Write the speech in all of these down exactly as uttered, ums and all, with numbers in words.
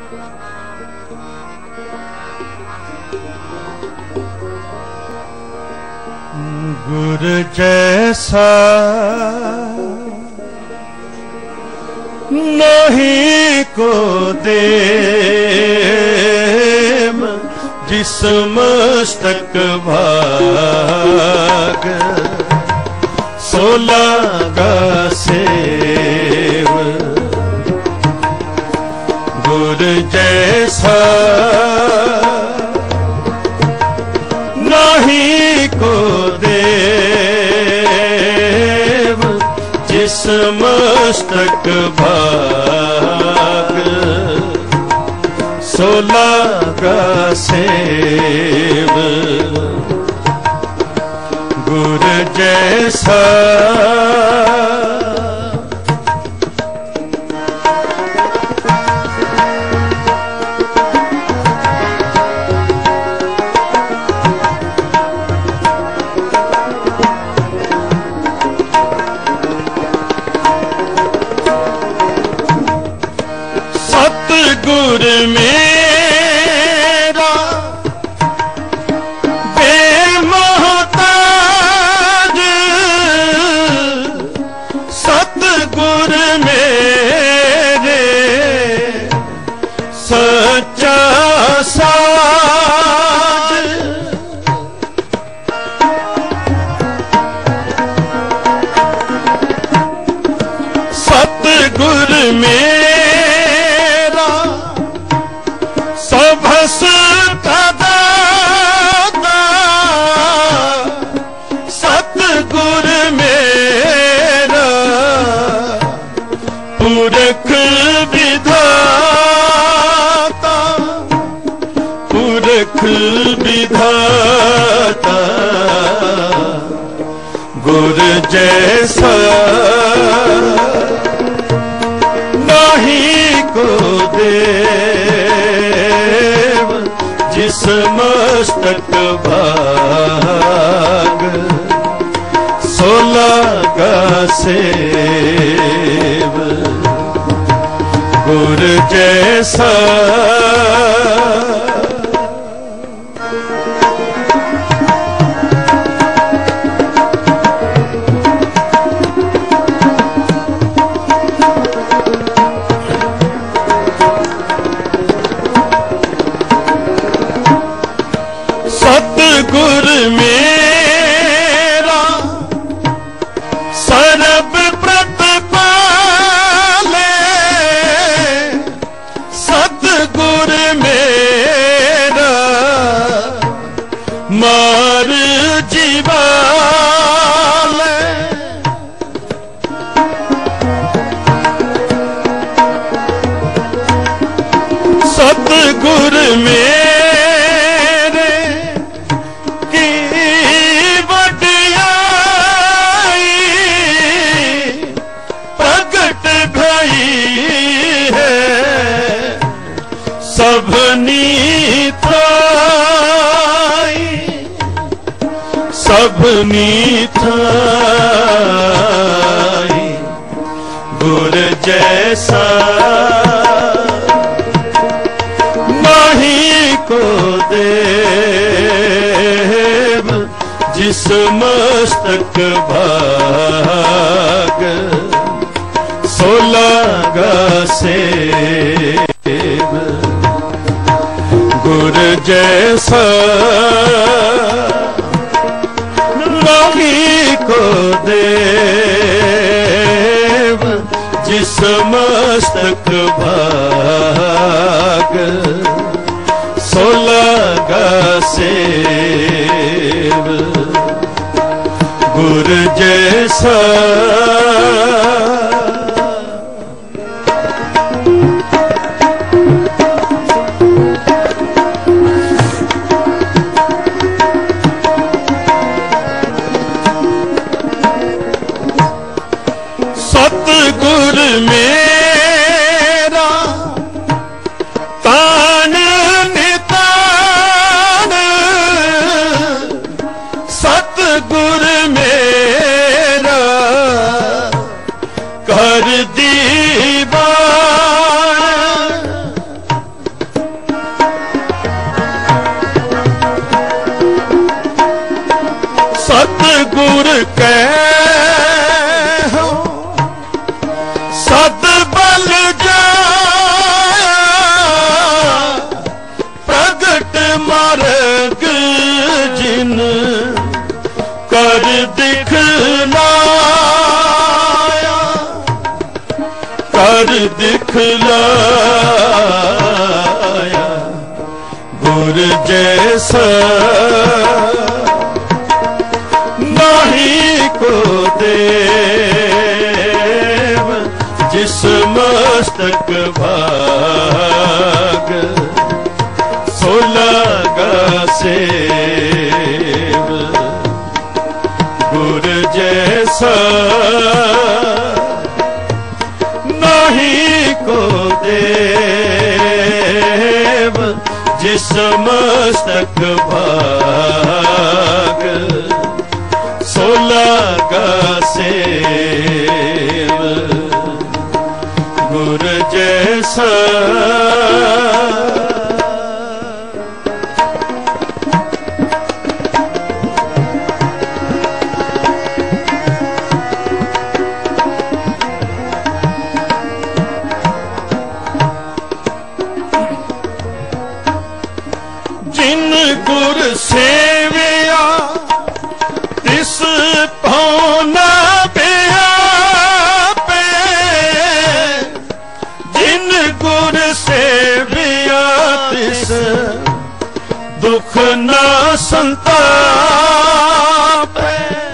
गुर जैसा नहीं को दे जिस मस्तक भाग सो लागा सेव। गुर जैसा नहीं को देव जिस मस्तक भाग सो लागा सेव। गुर जैसा सतगुर मेरा बेमोहताज, सतगुर मेरे सच्चा साज। सतगुर मेरा सभस दाता, सतगुर मेरा पुरख विधाता, पुरख विधाता। गुर जैसा नहीं को देव जिस मस्तक भाग सो लागा सेव। गुर जैसा सतगुर मेरा सर्ब प्रतिपाले, सतगुर मेरा मार जीवाले। सतगुर मेरे सबनी थाई, सबनी थाई। गुर जैसा नहीं को देव जिस मस्तक भाग सो लागा सेव। गुर जैसा नहीं को देव जिस मस्तक भाग सो लागा सेव। गुर जैसा सतगुर मेरा तान नितान, सतगुर मेरा गुर कै हो सद बल जाया, प्रगट मार्ग जिन कर दिखलाया, कर दिखलाया। गुर जैसा नहीं को देव, जिस मस्तक भाग सो लगा सेव। गुर जैसा नहीं को देव, जिस मस्तक भाग सो लगा सेव। गुर जैसा जिन गुर सेविया तिस पौना पे, जिन गुर सेविया तिस दुख न संतापे।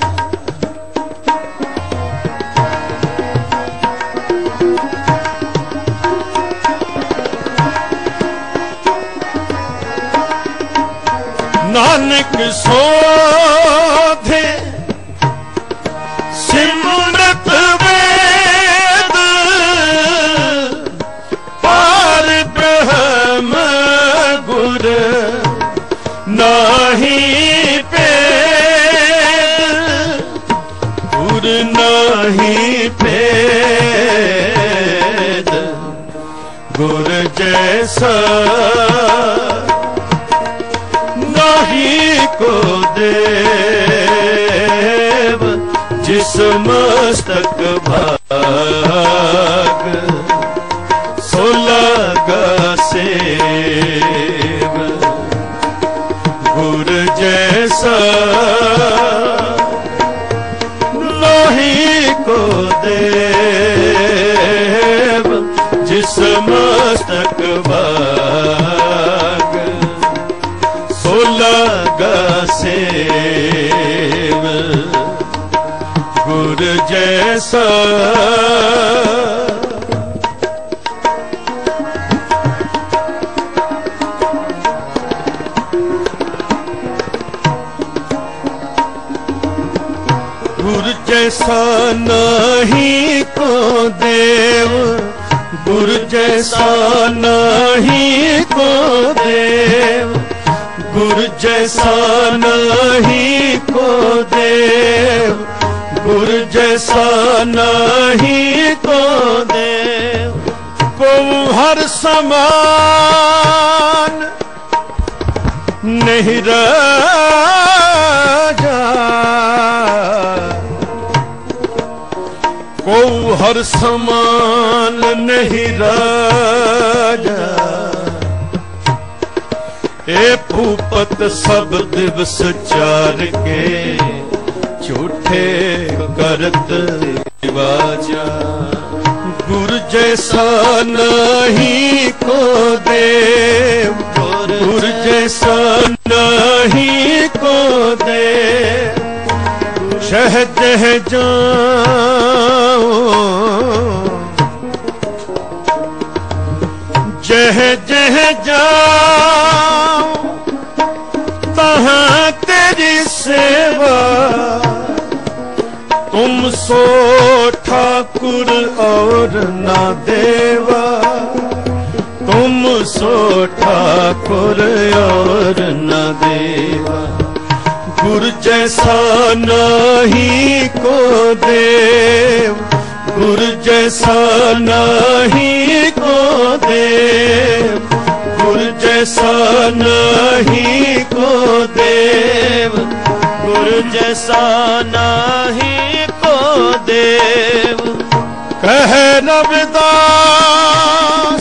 नानक सोधे सिमरत वेद, पार ब्रह्म गुर नाही पेद, गुर नाही पेद। गुर जैसा नहीं को देव, जिस मस्तक भाग सो लगा सेव। गुर जैसा नहीं को देव, जिस मस्तक भाग सो लगा सेव। गुर जैसा गुर जैसा नहीं को देव, गुर जैसा नहीं को देव, गुर जैसा नहीं को देव, गुर जैसा नहीं को देव। को हर समान नहीं राजा, को हर समान नहीं राजा। ए भूपत सब दिवस चार के, झूठे करत वाजा। गुर जैसा नहीं को देव, गुर जैसा नहीं को देव। शहद है जाओ जह जह जाओ, तहाँ तेरी सेवा। तुम सो ठाकुर और ना देवा, तुम सो ठाकुर और न देवा। गुर जैसा नहीं को देव, गुर जैसा नहीं को देव, गुर जैसा नहीं को देव, गुर जैसा नाही को देव। कह रविदास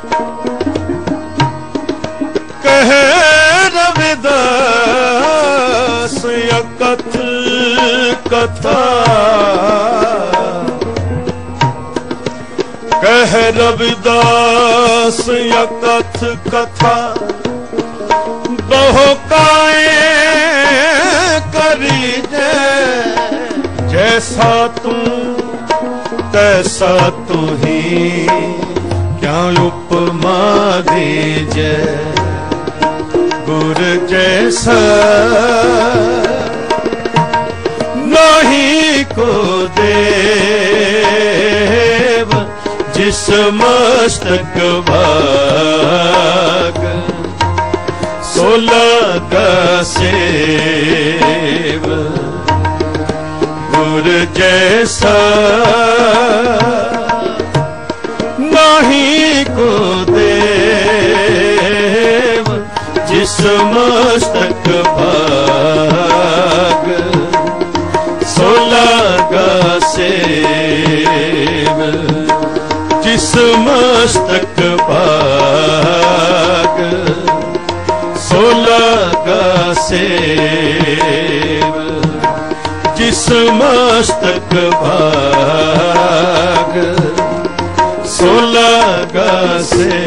कह रविदास यकथ कथा। कह रविदास यकथ कथा बहुकाए करी जय। जैसा तू तैसा तू ही क्या उपमा दीजे। गुर जैसा नहीं को देव। जिस मस्तक भाग सो लगा सेव। गुर जैसा नहीं को देव। जिस मस्तक भाग सो लगा सेव। जिस मस्तक भाग सो लगा सेव। जिस मस्तक भाग सो लगा सेव।